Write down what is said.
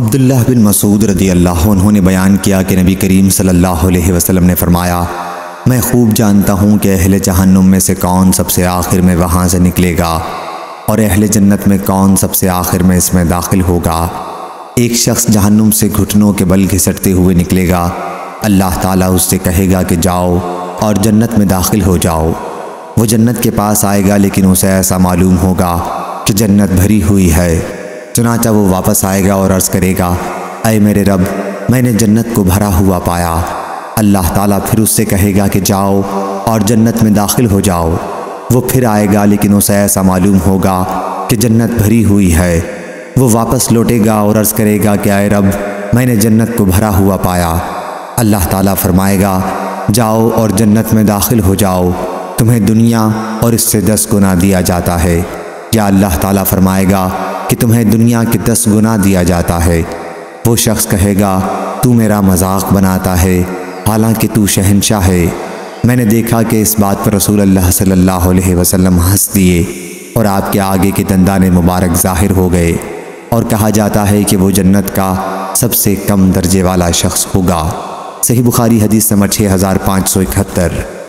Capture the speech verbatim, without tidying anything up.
عبداللہ بن مسعود رضی اللہ عنہ نے بیان کیا کہ نبی کریم صلی اللہ علیہ وسلم نے فرمایا، میں خوب جانتا ہوں کہ اہل جہنم میں سے کون سب سے آخر میں وہاں سے نکلے گا اور اہل جنت میں کون سب سے آخر میں اس میں داخل ہوگا۔ ایک شخص جہنم سے گھٹنوں کے بل گھسٹتے ہوئے نکلے گا، اللہ تعالیٰ اس سے کہے گا کہ جاؤ اور جنت میں داخل ہو جاؤ۔ وہ جنت کے پاس آئے گا لیکن اسے ایسا معلوم ہوگا کہ جنت بھری ہوئی ہے، چنانچہ وہ واپس آئے گا اور عرض کرے گا، اے میرے رب، میں نے جنت کو بھرا ہوا پایا۔ اللہ تعالیٰ پھر اس سے کہے گا کہ جاؤ اور جنت میں داخل ہو جاؤ۔ وہ پھر آئے گا لیکن اسے ایسا معلوم ہوگا کہ جنت بھری ہوئی ہے۔ وہ واپس لوٹے گا اور عرض کرے گا کہ اے رب، میں نے جنت کو بھرا ہوا پایا۔ اللہ تعالیٰ فرمائے گا، جاؤ اور جنت میں داخل ہو جاؤ، تمہیں دنیا اور اس سے دس گنا دیا جاتا ہے۔ یا اللہ تعالیٰ فرمائے گا کہ تمہیں دنیا کے دس گنا دیا جاتا ہے۔ وہ شخص کہے گا، تو میرا مذاق بناتا ہے، حالانکہ تو شہنشاہ ہے۔ میں نے دیکھا کہ اس بات پر رسول اللہ صلی اللہ علیہ وسلم ہنس دیے اور آپ کے آگے کے دندان مبارک ظاہر ہو گئے، اور کہا جاتا ہے کہ وہ جنت کا سب سے کم درجے والا شخص ہوگا۔ صحیح بخاری حدیث نمبر چھ ہزار پانچ سو اکہتر۔